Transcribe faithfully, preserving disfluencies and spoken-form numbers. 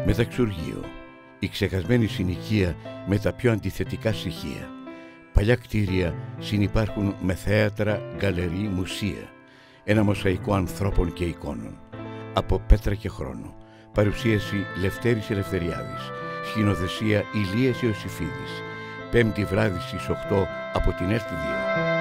Μεταξουργείο, η ξεχασμένη συνοικία με τα πιο αντιθετικά στοιχεία. Παλιά κτίρια συνυπάρχουν με θέατρα, γκαλερί, μουσεία. Ένα μοσαϊκό ανθρώπων και εικόνων. Από πέτρα και χρόνο. Παρουσίαση Λευτέρης Ελευθεριάδης. Σκηνοθεσία Ηλίας Ιωσήφιδης. Πέμπτη βράδυ στις οκτώ από την ΕΡΤ δύο.